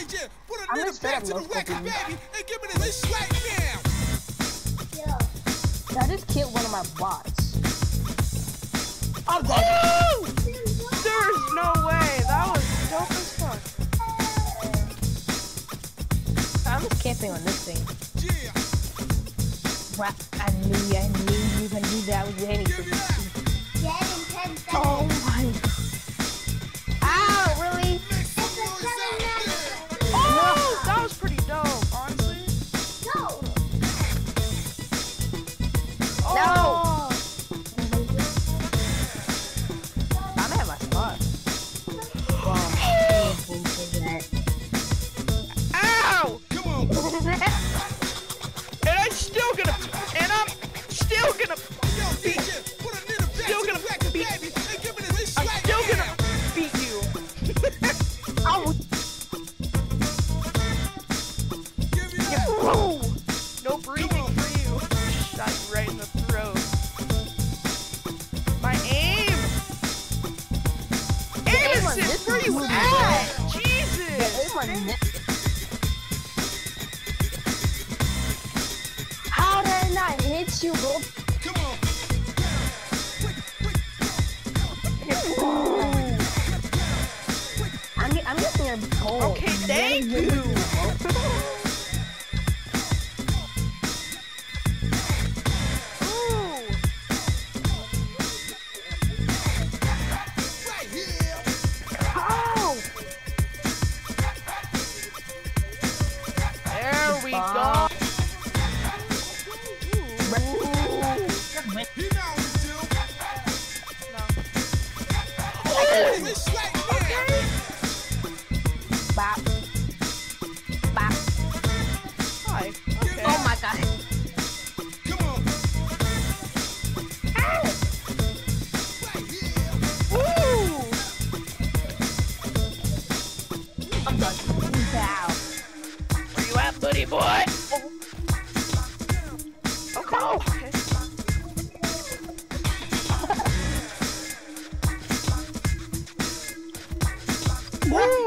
I'm just straight up no scoping. I just killed one of my bots. Oh, oh! There's no way. That was dope as fuck. I'm just camping on this thing. I knew you can do that with your anything. Oh my. Ow, really? Oh, that was pretty dope, honestly. No. Oh. No. I'm at my spot. Ow! And I'm still gonna beat you. Oh. Whoa. No breathing for you. Shot you right in the throat. My aim! Innocent, where you at? Jesus! How did I not hit you, bro? I'm getting a goal. Okay, thank you. Oh! There we go. Bop. Bop. Hi. Okay. Oh my god. Woo! I'm done. Bow. Where you at, buddy boy? Okay. Okay. Woo!